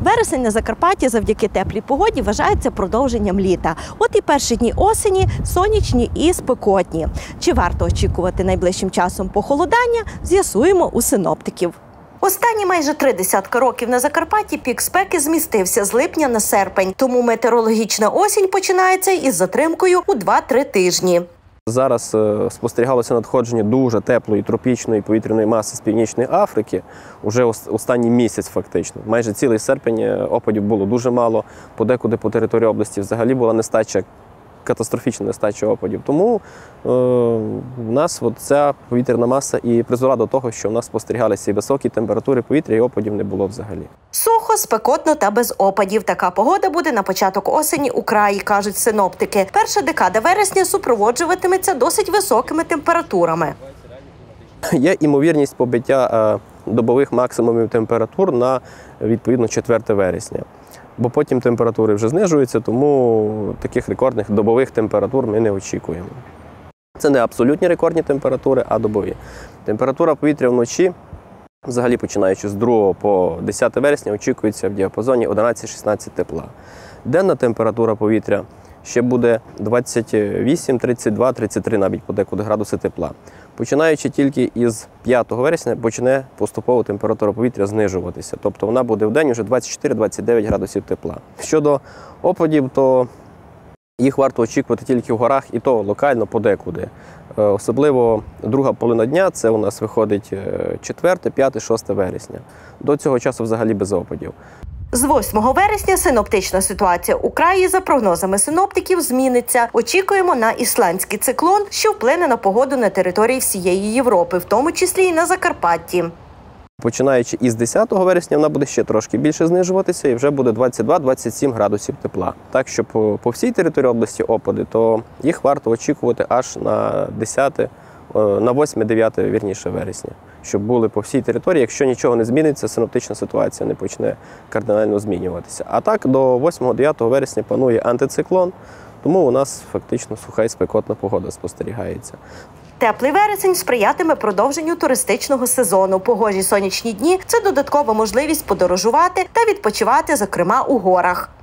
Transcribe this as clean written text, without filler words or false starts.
Вересень на Закарпатті завдяки теплій погоді вважається продовженням літа. От і перші дні осені сонячні і спекотні. Чи варто очікувати найближчим часом похолодання, з'ясуємо у синоптиків. Останні майже 30 років на Закарпатті пік спеки змістився з липня на серпень, тому метеорологічна осінь починається із затримкою у 2-3 тижні. Зараз спостерігалося надходження дуже теплої тропічної повітряної маси з Північної Африки. Уже останній місяць фактично. Майже цілий серпень опадів було дуже мало. Подекуди по території області взагалі була нестача, катастрофічна нестача опадів. Тому у нас ця повітряна маса і призвела до того, що в нас спостерігалися і високі температури повітря, і опадів не було взагалі. Сухо, спекотно та без опадів. Така погода буде на початок осені у краї, кажуть синоптики. Перша декада вересня супроводжуватиметься досить високими температурами. Є ймовірність побиття добових максимумів температур на, відповідно, 4 вересня. Бо потім температури вже знижуються, тому таких рекордних добових температур ми не очікуємо. Це не абсолютні рекордні температури, а добові. Температура повітря вночі, взагалі починаючи з 2 по 10 вересня, очікується в діапазоні 11-16 тепла. Денна температура повітря ще буде 28, 32, 33 навіть подекуди градуси тепла. Починаючи тільки із 5 вересня, почне поступово температура повітря знижуватися. Тобто вона буде в день вже 24-29 градусів тепла. Щодо опадів, то їх варто очікувати тільки в горах, і то локально подекуди. Особливо друга половина дня, це у нас виходить 4, 5, 6 вересня. До цього часу взагалі без опадів. З 8 вересня синоптична ситуація у краї, за прогнозами синоптиків, зміниться. Очікуємо на ісландський циклон, що вплине на погоду на території всієї Європи, в тому числі і на Закарпатті. Починаючи із 10 вересня, вона буде ще трошки більше знижуватися і вже буде 22-27 градусів тепла. Так що по всій території області опади, то їх варто очікувати аж на 8-9 вірніше вересня, щоб були по всій території. Якщо нічого не зміниться, синоптична ситуація не почне кардинально змінюватися. А так до 8-9 вересня панує антициклон, тому у нас фактично суха і спекотна погода спостерігається. Теплий вересень сприятиме продовженню туристичного сезону. Погожі сонячні дні – це додаткова можливість подорожувати та відпочивати, зокрема у горах.